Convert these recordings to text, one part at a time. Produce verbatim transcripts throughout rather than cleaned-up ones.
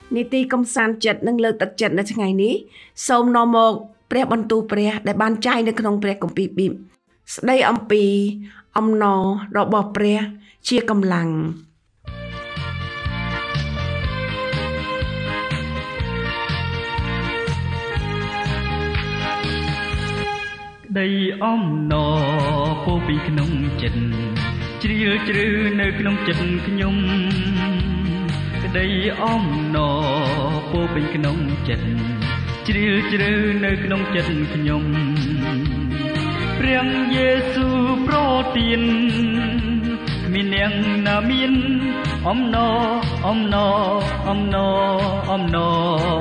នីតិកំសាន្តចិត្តនឹងលើកទឹកចិត្តនៅថ្ងៃនេះសូមនាំមកព្រះបន្ទូលព្រះដែលបានចែងនៅក្នុងព្រះគម្ពីរប៊ីបស្ដីអំពីអំណររបស់ព្រះជាកម្លាំងដីអំណរពោពីក្នុងចិត្តជ្រាលជ្រៅនៅក្នុងចិត្តខ្ញុំក្ដីអំណរពោពេញក្នុងចិត្តជ្រាលជ្រៅនៅក្នុងចិត្តខ្ញុំព្រះយេស៊ូវប្រទានមានអ្នកណាមានអំណរអំណរអំណរអំណរ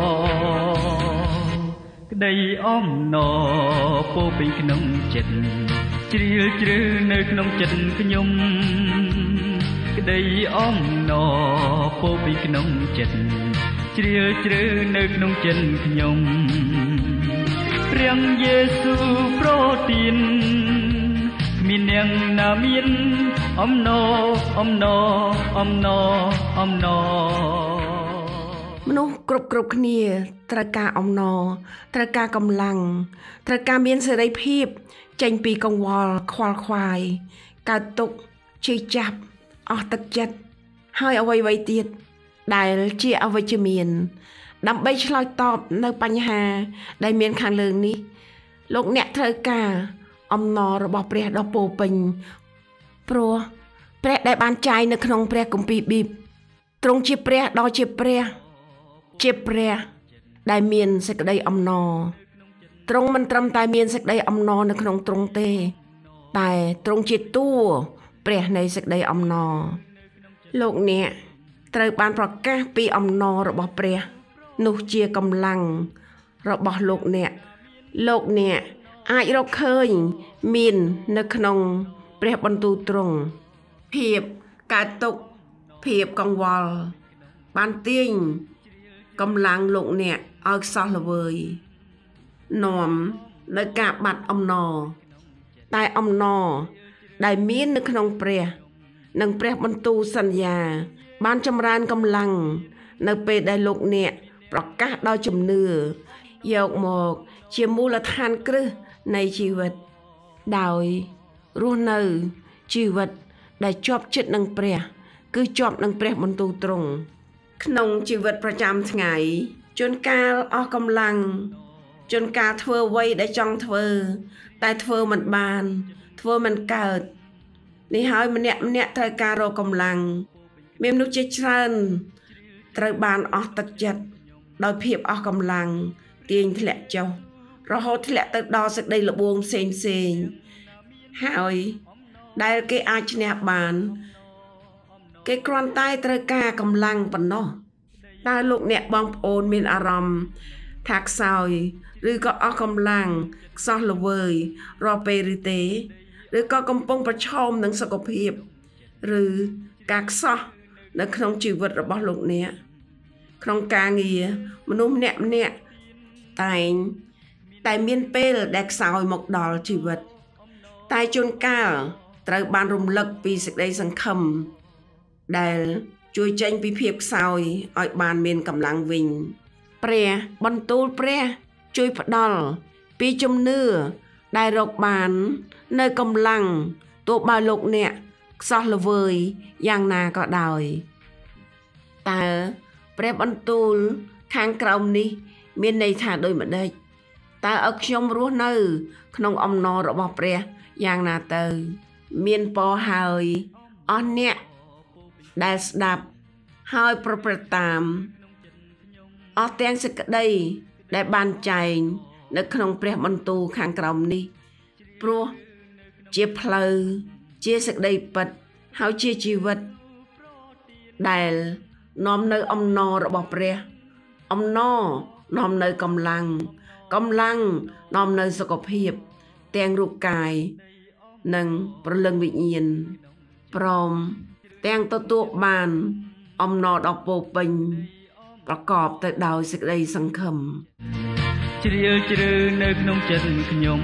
ក្ដីអំណរពោពេញក្នុងចិត្តជ្រាលជ្រៅនៅក្នុងចិត្តខ្ញុំក្ដីអំណរពោពេញក្នុងចិត្តជ្រាលជ្រៅនៅក្នុងចិត្តខ្ញុំព្រះយេស៊ូវប្រទានមានអ្នកណាមានអំណរអំណរអំណរអំណរមនុស្សគ្រប់គ្រប់គ្នាត្រូវការអំណរត្រូវការកម្លាំងត្រូវការមានសេរីភាពចេញពីកង្វល់ខ្វល់ខ្វាយកើតទុក្ខឈឺចាប់អស់ទឹកចិត្តហើយអ្វីៗទៀតដែលជាអវិជ្ជមានដើម្បីឆ្លើយតបនៅបញ្ហាដែលមានខាងលើនេះលោកអ្នកត្រូវការអំណររបស់ព្រះដ៏ពោពេញព្រោះព្រះដែលបានចែងនៅក្នុងព្រះគម្ពីរប៊ីបទ្រង់ជាព្រះដ៏ជាព្រះជាព្រះដែលមានសេចក្តីអំណរទ្រង់មិនត្រឹមតែមានសេចក្តីអំណរនៅក្នុងទ្រង់ទេតែទ្រង់ជាតួព្រះនៃសេចក្តីអំណរលោកអ្នកត្រូវបានប្រកាសពីអំណររបស់ព្រះនោះជាកម្លាំងរបស់លោកអ្នកលោកអ្នកអាចរកឃើញមាននៅក្នុងព្រះបន្ទូលទ្រង់ភាពកើតទុក្ខភាពកង្វល់បានទាញកម្លាំងលោកអ្នកឲ្យខ្សោះល្វើយនាំនៅការបាត់អំណរតែអំណរដែលមាននៅក្នុងព្រះនិងព្រះបន្ទូលសន្យាបានចម្រើនកម្លាំងនៅពេលដែលលោកអ្នកប្រកាសដោយជំនឿយកមកជាមូលដ្ឋានគ្រឹះនៃជីវិតដោយរស់នៅជីវិតដែលជាប់ជិតនឹងព្រះគឺជាប់នឹងព្រះបន្ទូលទ្រង់ក្នុងជីវិតប្រចាំថ្ងៃជួនកាលអស់កម្លាំងជួនកាលធ្វើអ្វីដែលចង់ធ្វើតែធ្វើមិនបានធ្វើមិនកើតនេះហើយម្នាក់ម្នាក់ត្រូវការរកកម្លាំងមានមនុស្សជាច្រើនត្រូវបានអស់ទឹកចិត្តដោយភាពអស់កម្លាំងទាញធ្លាក់ចុះរហូតធ្លាក់ទៅដល់សេចក្តីល្បួងផ្សេងផ្សេងហើយដែលគេអាចឈ្នះបានគេគ្រាន់តែត្រូវការកម្លាំងប៉ុណ្ណោះតើលោកអ្នកបងប្អូនមានអារម្មណ៍ថាខ្សោយឬក៏អស់កម្លាំងខ្សោះល្វើយរាល់ពេលឬទេឬក៏កំពុងប្រឈមនឹងសុខភាពឬការខ្សោះនៅក្នុងជីវិតរបស់លោកអ្នកក្នុងការងារមនុស្សម្នាក់ម្នាក់តែងតែមានពេលដែលខ្សោយមកដល់ជីវិតតែជួនកាលត្រូវបានរំលឹកពីសេចក្តីសង្ឃឹមដែលជួយចេញពីភាពខ្សោយឲ្យបានមានកម្លាំងវិញព្រះបន្ទូលព្រះជួយផ្ដល់ពីជំនឿដែលរកបាននៅកម្លាំងទោះបើលោកអ្នកខ្សោះល្វើយយ៉ាងណាក៏ដោយតើព្រះបន្ទូលខាងក្រោមនេះមានន័យថាដូចម្តេចតើឲ្យខ្ញុំរស់នៅក្នុងអំណររបស់ព្រះយ៉ាងណាទៅមានពរហើយអស់អ្នកដែលស្ដាប់ហើយប្រព្រឹត្តតាមអស់ទាំងសេចក្តីដែលបានចែងនៅក្នុងព្រះបន្ទូលខាងក្រោមនេះព្រោះជាផ្លូវជាសេចក្តីពិតហើយជាជីវិតដែលនាំនៅអំណររបស់ព្រះអំណរនាំនៅកម្លាំងកម្លាំងនាំនៅសុខភាពទាំងរូបកាយនិងព្រលឹងវិញ្ញាណព្រមទាំងទទួលបានអំណរដ៏ពោពេញប្រកបទៅដោយសេចក្តីសង្ឃឹមជ្រាលជ្រៅនៅក្នុងចិត្តខ្ញុំ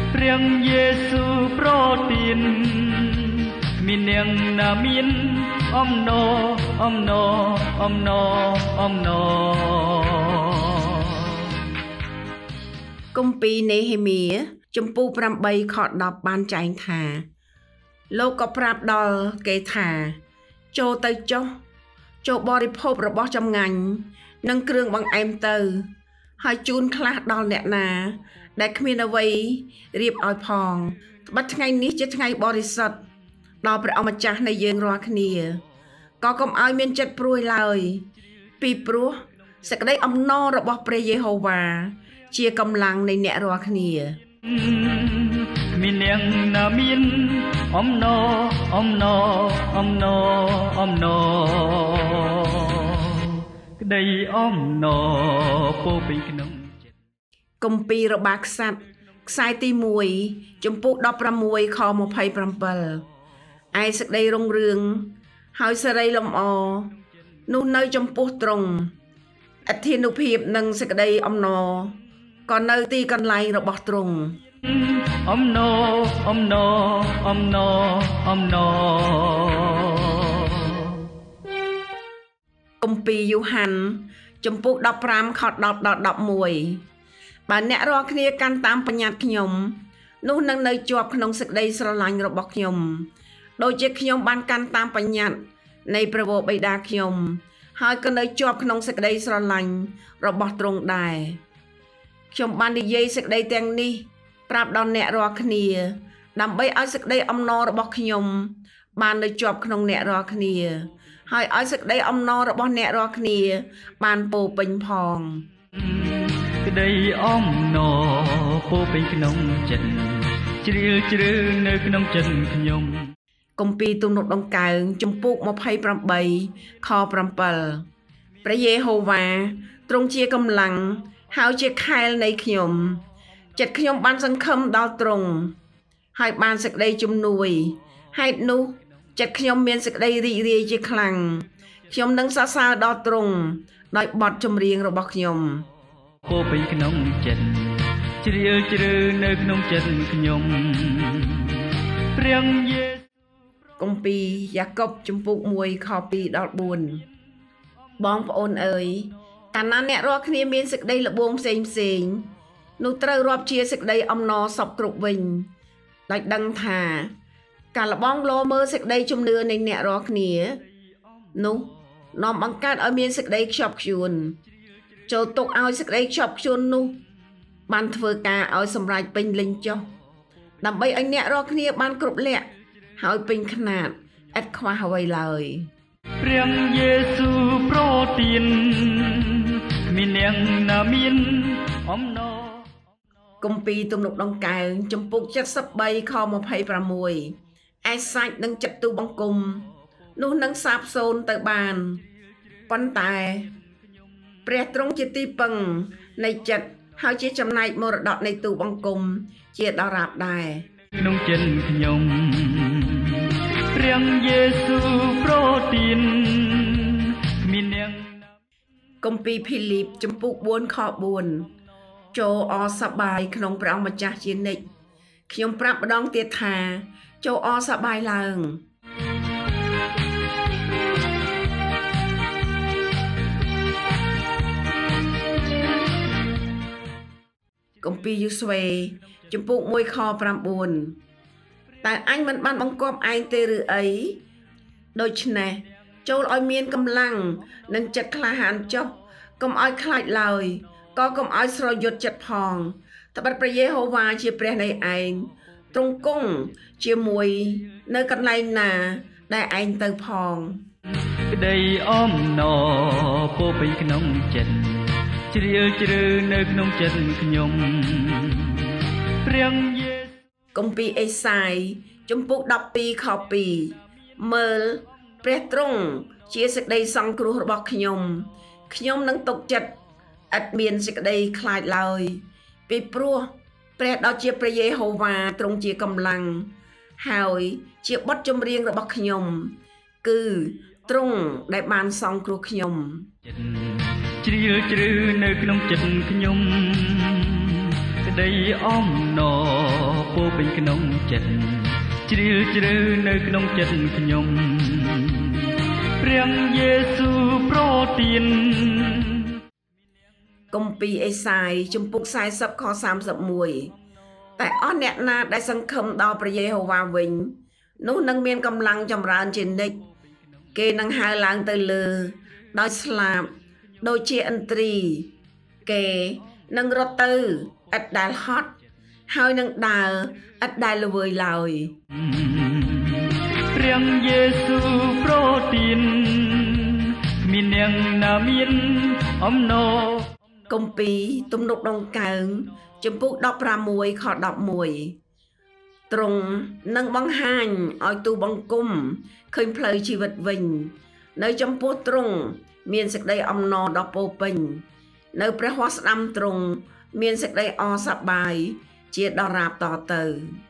ព្រះយេស៊ូវប្រទានមានអ្នកណាមានអំណរអំណរអំណរអំណរគម្ពីរនេហេមៀជំពូកប្រាំបីខដប់បានចែងថាលោកក៏ប្រាប់ដល់គេថាចូលទៅចុះចូលបរិភោគរបស់ចម្ងាញ់និងគ្រឿងបង្អែមទៅហើយជូនខ្លះដល់អ្នកណាដែលគ្មានអ្វីរៀបឲ្យផងត្បិតថ្ងៃនេះជាថ្ងៃបរិសុទ្ធដល់ព្រះអម្ចាស់នៃយើងរាល់គ្នាក៏កុំឲ្យមានចិត្តព្រួយឡើយពីព្រោះសេចក្តីអំណររបស់ព្រះយេហូវ៉ាជាកម្លាំងនៃអ្នករាល់គ្នាមាននាងណាមានអំណរអំណរអំណរអំណរក្តីអំណរពោពេញក្នុងចិត្តគម្ពីររបាក្សត្រខ្សែទីមួយជំពូកដប់ប្រាំមួយខម្ភៃប្រាំbảyឯសេចក្តីរុងរឿងហើយសេរីលំអនោះនៅចំពោះទ្រង់អធិនុភាពនិងសេចក្តីអំណរក៏នៅទីកន្លែងរបស់ទ្រង់អំណរអំណរអំណរអំណរគម្ពីរយូហានជំពូកដប់ប្រាំខដប់ដល់ដប់មួយបើអ្នករាល់គ្នាកាន់តាមបញ្ញត្តិខ្ញុំនោះនឹងនៅជាប់ក្នុងសេចក្តីស្រឡាញ់របស់ខ្ញុំដូចជាខ្ញុំបានកាន់តាមបញ្ញត្តិនៃព្រះវរបិតាខ្ញុំហើយក៏នៅជាប់ក្នុងសេចក្តីស្រឡាញ់របស់ទ្រង់ដែរខ្ញុំបាននិយាយសេចក្តីទាំងនេះប្រាប់ដល់អ្នករាល់គ្នាដើម្បីឲ្យសេចក្តីអំណររបស់ខ្ញុំបាននៅជាប់ក្នុងអ្នករាល់គ្នាហើយឲ្យសេចក្តីអំណររបស់អ្នករាល់គ្នាបានពោពេញផងក្តីអំណរពោពេញក្នុងចិត្តជ្រាលជ្រៅនៅក្នុងចិត្តខ្ញុំគម្ពីរទំនុកដង្កើងជំពូកម្ភៃប្រាំបីខប្រាំbảyព្រះយេហូវ៉ាទ្រង់ជាកម្លាំងហើយជាខែលនៃខ្ញុំចិត្តខ្ញុំបានសង្ឃឹមដល់ទ្រង់ហើយបានសេចក្តីជំនួយហេតុនោះចិត្តខ្ញុំមានសេចក្តីរីករាយជាខ្លាំងខ្ញុំនឹងសរសើរដល់ទ្រង់ដោយបទចម្រៀងរបស់ខ្ញុំពោពេញក្នុងចិត្តជ្រាលជ្រៅនៅក្នុងចិត្តខ្ញុំព្រះយេគម្ពីរយ៉ាកុបជំពូកមួយខពីរដល់បួនបងប្អូនអើយកាលណាអ្នករាល់គ្នាមានសេចក្តីល្បួងផ្សេងផ្សេងនោះត្រូវរាប់ជាសេចក្តីអំណរសពគ្រប់វិញដោយដឹងថាការលបងលោមើលសេចក្តីជំនឿនៃអ្នករាល់គ្នានោះនាំបង្កើតឲ្យមានសេចក្តីខ្ជាប់ខ្ជួនចូលទុកឲ្យសេចក្តីខ្ជាប់ខ្ជួននោះបានធ្វើការឲ្យសម្រេចពេញលេញចុះដើម្បីឲ្យអ្នករាល់គ្នាបានគ្រប់លក្ខហើយពេញខ្នាតឥតខ្វះអ្វីឡើយព្រះយេស៊ូវប្រទានមាននាងណាមានអំណរគម្ពីរទំនុកដង្កើងជំពូកเจ็ดสิบสามខម្ភៃប្រាំមួយឯសាច់នឹងចិត្តទូបង្គំនោះនឹងសាបសូន្យទៅបានប៉ុន្តែព្រះទ្រង់ជាទីពឹងនៃចិត្តហើយជាចំណែកមរតកនៃទូបង្គំជាដរាបដែរក្នុងចិត្តខ្ញុំព្រះយេស៊ូវប្រទានមាននាងគម្ពីរភីលីបជំពូកបួនខបួនចូលអសប្បាយក្នុងព្រះម្ចាស់ជានិច្ចខ្ញុំប្រាប់ម្ដងទៀតថាចូលអសប្បាយឡើងគម្ពីរយូស្វេជំពូកមួយខប្រាំបួនតែអញមិនបានបង្គាប់ឯងទេឬអីដូច្នេះចូលឲ្យមានកម្លាំងនិងចិត្តក្លាហានចុះកុំឲ្យខ្លាចឡើយក៏កុំឲ្យស្រយុតចិត្តផងត្បិតព្រះយេហូវ៉ាជាព្រះនៃឯងទ្រង់គង់ជាមួយនៅកន្លែងណាដែលឯងទៅផងក្តីអំណរពោពេញក្នុងចិត្តជ្រាលជ្រៅនៅក្នុងចិត្តខ្ញុំព្រះយេគម្ពីរអេសាយជំពូកដប់ពីរខពីរមើលព្រះទ្រង់ជាសេចក្តីសង្គ្រោះរបស់ខ្ញុំខ្ញុំនឹងទុកចិត្តឥតមានសេចក្តីខ្លាចឡើយពីព្រោះព្រះដ៏ជាព្រះយេហូវ៉ាទ្រង់ជាកម្លាំងហើយជាបទចម្រៀងរបស់ខ្ញុំគឺទ្រង់ដែលបានសង្គ្រោះខ្ញុំជ្រាលជ្រៅនៅក្នុងចិត្តខ្ញុំក្តីអំណរពោពេញក្នុងចិត្តជ្រាលជ្រៅនៅក្នុងចិត្តខ្ញុំព្រះយេស៊ូវប្រទានគម្ពីរអេសាយជំពូកสี่สิบខ三十一តែអស់អ្នកណាដែលសង្ឃឹមដល់ព្រះយេហូវ៉ាវិញនោះនឹងមានកម្លាំងចម្រើនជានិច្ចគេនឹងហើរឡើងទៅលើដោយស្លាបដូចជាឥន្ទ្រីគេនឹងរត់ទៅឥតដែលហត់ហើយនឹងដើរឥតដែលល្វើយឡើយព្រះយេស៊ូវប្រទានគ្មានអ្នកណាមានអំណរគម្ពីរទំនុកដង្កើងជំពូកដប់ប្រាំមួយខដប់មួយទ្រង់នឹងបង្ហាញឲ្យទូបង្គំឃើញផ្លូវជីវិតវិញនៅចំពោះទ្រង់មានសេចក្តីអំណរដ៏ពោពេញនៅព្រះហស្ថស្ដាំទ្រង់មានសេចក្តីអសប្បាយជាដរាបតទៅ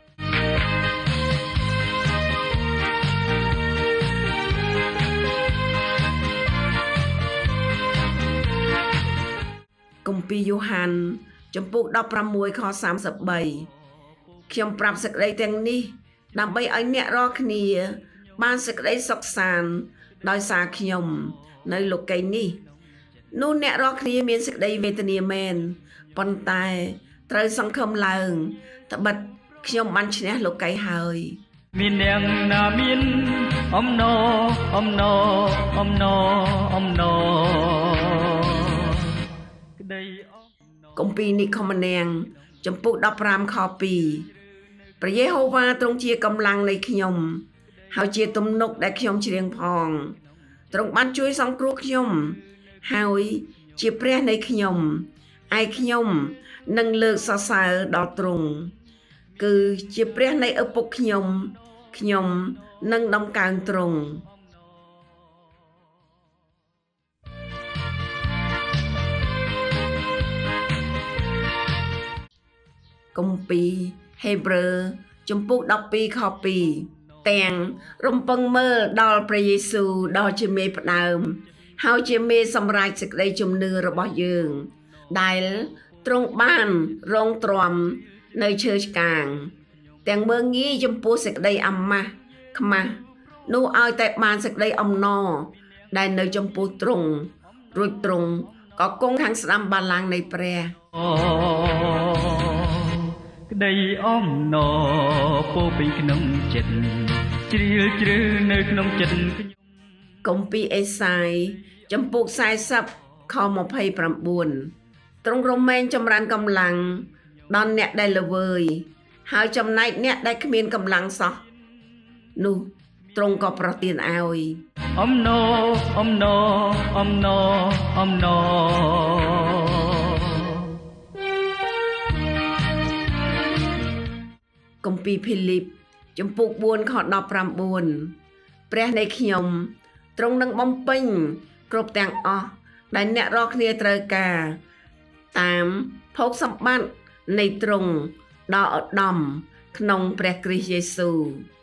គម្ពីរយ៉ូហានជំពូកដប់ប្រាំមួយខសាមសិបបីខ្ញុំប្រាប់សេចក្តីទាំងនេះដើម្បីឲ្យអ្នករាល់គ្នាបានសេចក្តីសុខសាន្តដោយសារខ្ញុំនៅលោកីយ៍នេះនោះអ្នករាល់គ្នាមានសេចក្តីវេទនាមែនប៉ុន្តែត្រូវសង្ឃឹមឡើងត្បិតខ្ញុំបានឈ្នះលោកីយ៍ហើយមានអ្នកណាមានអំណរអំណរអំណរអំណរក្តីគម្ពីរនិខមនាងជំពូកដប់ប្រាំខពីរព្រះយេហូវ៉ាទ្រង់ជាកម្លាំងនៃខ្ញុំហើយជាទំនុកដែលខ្ញុំច្រៀងផងទ្រង់បានជួយសង្គ្រោះខ្ញុំហើយជាព្រះនៃខ្ញុំឯខ្ញុំនឹងលើកសរសើរដល់ទ្រង់គឺជាព្រះនៃឪពុកខ្ញុំខ្ញុំនឹងដំកើងទ្រង់គម្ពីរហេព្រើរជំពូកដប់ពីរខពីរទាំងរំពឹងមើលដល់ព្រះយេស៊ូវដ៏ជាមេផ្ដើមហើយជាមេសម្រេចសេចក្តីជំនឿរបស់យើងដែលទ្រង់បានរងទ្រាំនៅឈើឆ្កាងទាំងមើងងាយចំពោះសេចក្តីអាម៉ាស់ខ្មាស់នោះឲ្យតែបានសេចក្តីអំណរដែលនៅចំពោះទ្រង់រួចទ្រង់ក៏គង់ខាងស្ដាំបល្ល័ង្កនៃព្រះក្តីអំណរពោពេញក្នុងចិត្តជ្រាលជ្រៅនៅក្នុងចិត្តខ្ញុំគម្ពីរអេសាយជំពូកสี่สิบខยี่สิบเก้าទ្រង់រមែងចម្រើនកម្លាំងដល់អ្នកដែលល្វើយហើយចំណែកអ្នកដែលគ្មានកម្លាំងសោះនោះទ្រង់ក៏ប្រទានឲ្យអំណរអំណរអំណរអំណរគម្ពីរភីលីបជំពូកbốnខដប់ប្រាំបួនព្រះនៃខ្ញុំទ្រង់នឹងបំពេញគ្រប់ទាំងអស់ដែលអ្នករាល់គ្នាត្រូវការតាមភោគសម្បត្តិនៃទ្រង់ដ៏ឧត្តមក្នុងព្រះគ្រីស្ទយេស៊ូវ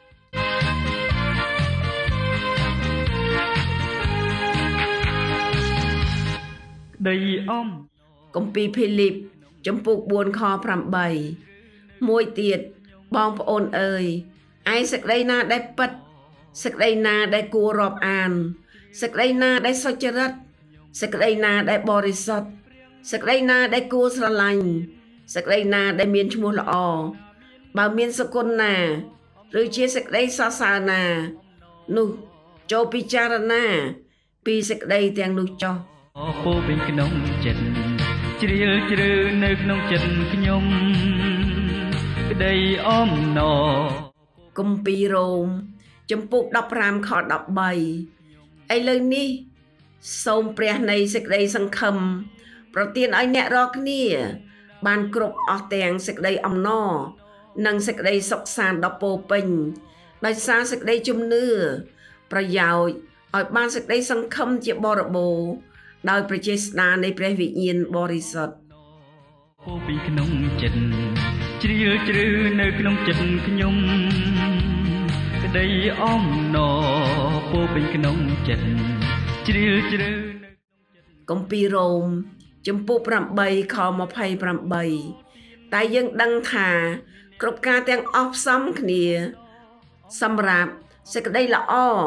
ក្តីអំគម្ពីរភីលីបជំពូកbốnខប្រាំបីមួយទៀតបងប្អូនអើយឯសេចក្តីណាដែលពិតសេចក្តីណាដែលគួររាប់អានសេចក្តីណាដែលសុចរិតសេចក្តីណាដែលបរិសុទ្ធសេចក្តីណាដែលគួរស្រឡាញ់សេចក្តីណាដែលមានឈ្មោះល្អបើមានសគុណណាឬជាសេចក្តីសរសើរណានោះចូលពិចារណាពីសេចក្តីទាំងនោះចុះពោពេញក្នុងចិត្តជ្រាលជ្រៅនៅក្នុងចិត្តខ្ញុំក្តីអំណរគម្ពីររ៉ូមជំពូកដប់ប្រាំខដប់បីឥឡូវនេះសូមព្រះនៃសេចក្តីសង្ឃឹមប្រទានឲ្យអ្នករាល់គ្នាបានគ្រប់អស់ទាំងសេចក្តីអំណរនិងសេចក្តីសុខសាន្តដ៏ពោពេញដោយសារសេចក្តីជំនឿប្រយោជន៍ឲ្យបានសេចក្តីសង្ឃឹមជាបរិបូរណ៍ដោយប្រជាស្ដារនៃព្រះវិញ្ញាណបរិសុទ្ធពោពេញក្នុងចិត្តជ្រាលជ្រៅនៅក្នុងចិត្តខ្ញុំក្តីអំណរពោពេញក្នុងចិត្តជ្រាលជ្រៅគម្ពីររ៉ូមជំពូកប្រាំបីខยี่สิบแปดតែយើងដឹងថាគ្រប់ការទាំងអស់ផ្សំគ្នាសម្រាប់សេចក្តីល្អ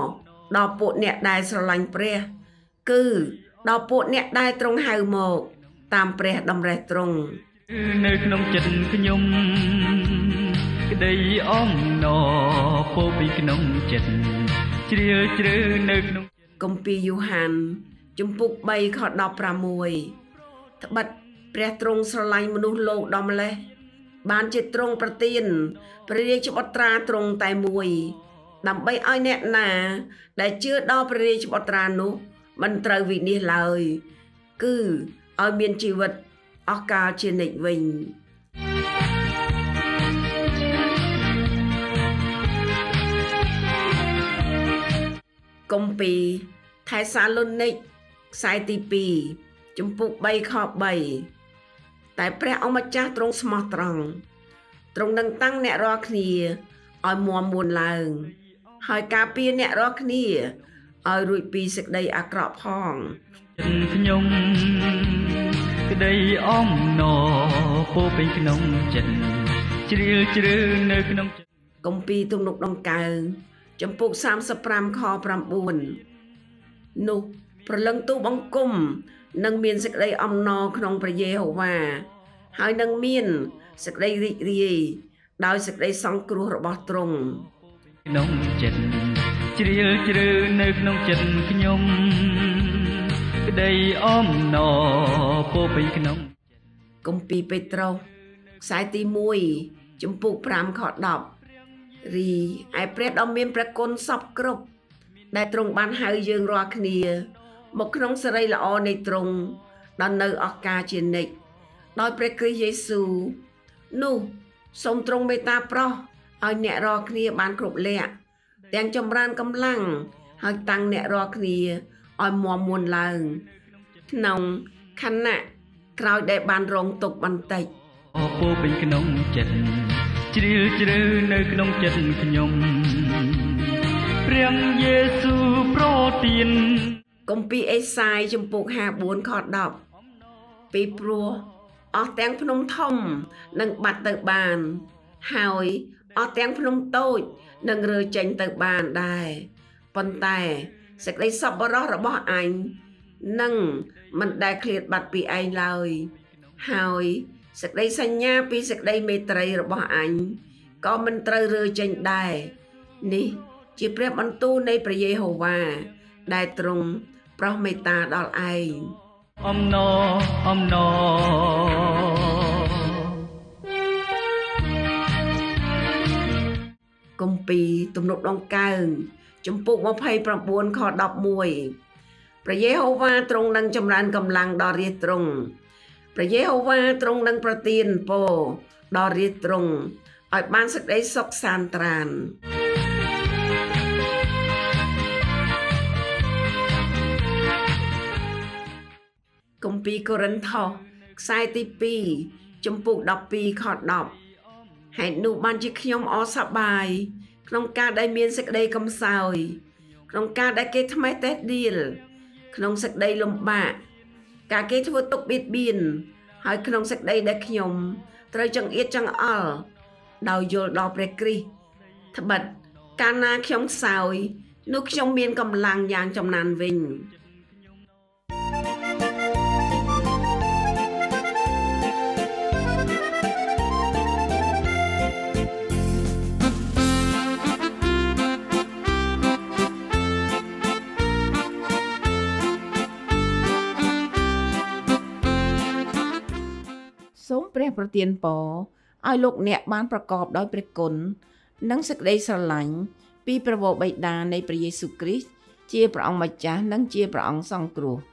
ដល់ពួកអ្នកដែលស្រឡាញ់ព្រះគឺដល់ពួកអ្នកដែលទ្រង់ហៅមកតាមព្រះតម្រិះទ្រង់នៅក្នុងចិត្តខ្ញុំក្តីអំណរពោពីក្នុងចិត្តជ្រាលជ្រៅនៅក្នុងគម្ពីរយូហានជំពូកបីខដប់ប្រាំមួយត្បិតព្រះទ្រង់ស្រឡាញ់មនុស្សលោកដល់ម្លេះបានជាទ្រង់ប្រទានព្រះរាជបុត្រាទ្រង់តែមួយដើម្បីឲ្យអ្នកណាដែលជឿដល់ព្រះរាជបុត្រានោះមិនត្រូវវិនាសឡើយគឺឲ្យមានជីវិតអស់កលជានិច្ចវិញគម្ពីរថេសាឡូនីកខ្សែទីពីរជំពូកបីខបីតែព្រះអង្គម្ចាស់ទ្រង់ស្មោះត្រង់ទ្រង់នឹងតាំងអ្នករាល់គ្នាឲ្យមាំមួនឡើងហើយការពារអ្នករាល់គ្នាឲ្យរួចពីសេចក្តីអាក្រក់ផងខ្ញុំក្តីអំណរពោពេញក្នុងចិត្តជ្រាលជ្រៅនៅក្នុងចិត្តគម្ពីរទំនុកដង្កើងចំពុកសាមសិបប្រាំខប្រាំបួននោះព្រលឹងទូបង្គំនឹងមានសេចក្តីអំណរក្នុងព្រះយេហូវ៉ាហើយនឹងមានសេចក្តីរីករាយដោយសេចក្តីសង្គ្រោះរបស់ទ្រង់ក្នុងចិត្តជ្រាលជ្រៅនៅក្នុងចិត្តខ្ញុំក្តីអំណរពោពេញក្នុងគម្ពីរពេត្រុសខ្សែទីមួយជំពូកប្រាំខដប់រីឯព្រះដ៏មានព្រះគុណសពគ្រប់ដែលទ្រង់បានហៅយើងរាល់គ្នាមកក្នុងសេរីល្អនៃទ្រង់ដល់នៅអស់កលជានិច្ចដោយព្រះគ្រីស្ទយេស៊ូវនោះសូមទ្រង់មេត្តាប្រោសឲ្យអ្នករាល់គ្នាបានគ្រប់លក្ខទាំងចម្រើនកម្លាំងហើយតាំងអ្នករាល់គ្នាឲ្យមាំមួនឡើងក្នុងខណៈក្រោយដែលបានរងទុក្ខបន្តិចអរពោពេញក្នុងចិត្តជ្រាលជ្រៅនៅក្នុងចិត្តខ្ញុំព្រះយេស៊ូវប្រទានគម្ពីរអេសាយជំពូកហាបួនខដប់ពីព្រោះអស់ទាំងភ្នំធំនឹងបាត់ទៅបានហើយអស់ទាំងភ្នំតូចនឹងរើចេញទៅបានដែរប៉ុន្តែសេចក្តីសប្បុរសរបស់អញនឹងមិនដែលឃ្លាតបាត់ពីឯងឡើយហើយសេចក្តីសញ្ញាពីសេចក្តីមេត្រីរបស់អញក៏មិនត្រូវរើចេញដែរនេះជាព្រះបន្ទូលនៃព្រះយេហូវ៉ាដែលទ្រង់ប្រោសមេត្តាដល់ឯងអំណរអំណរគម្ពីរទំនុកដង្កើងជំពូកម្ភៃប្រាំបួនខដប់មួយព្រះយេហូវ៉ាទ្រង់នឹងចម្រើនកម្លាំងដល់រាជទ្រង់ព្រះយេហូវ៉ាទ្រង់នឹងប្រទានពរដល់រាជទ្រង់ឲ្យបានសេចក្តីសុខសាន្តត្រានគម្ពីរកូរិនថូសខ្សែទីពីរជំពូកដប់ពីរខដប់ហេតុនោះបានជាខ្ញុំអរសប្បាយក្នុងការដែលមានសេចក្តីកំសោយក្នុងការដែលគេថ្មេះតេះដៀលក្នុងសេចក្តីលំបាកការគេធ្វើទុក្ខបៀតបៀនហើយក្នុងសេចក្តីដែលខ្ញុំត្រូវចង្អៀតចង្អល់ដោយយល់ដល់ព្រះគ្រីស្ទត្បិតកាលណាខ្ញុំខ្សោយនោះខ្ញុំមានកម្លាំងយ៉ាងចំណានវិញសូមព្រះប្រទានពរឲ្យលោកអ្នកបានប្រកបដោយព្រះគុណនិងសេចក្តីស្រឡាញ់ពីព្រះវរបិតានៃព្រះយេស៊ូវគ្រីស្ទជាព្រះអង្គម្ចាស់និងជាព្រះអង្គសង្គ្រោះ